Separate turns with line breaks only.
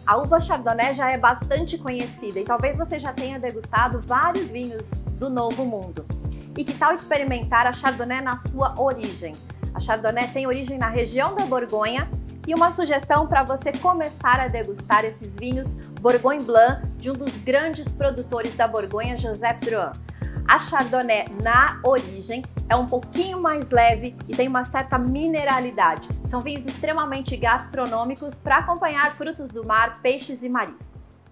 A uva Chardonnay já é bastante conhecida e talvez você já tenha degustado vários vinhos do Novo Mundo. E que tal experimentar a Chardonnay na sua origem? A Chardonnay tem origem na região da Borgonha e uma sugestão para você começar a degustar esses vinhos Bourgogne Blanc de um dos grandes produtores da Borgonha, Josep Drouhin. A Chardonnay na origem é um pouquinho mais leve e tem uma certa mineralidade. São vinhos extremamente gastronômicos para acompanhar frutos do mar, peixes e mariscos.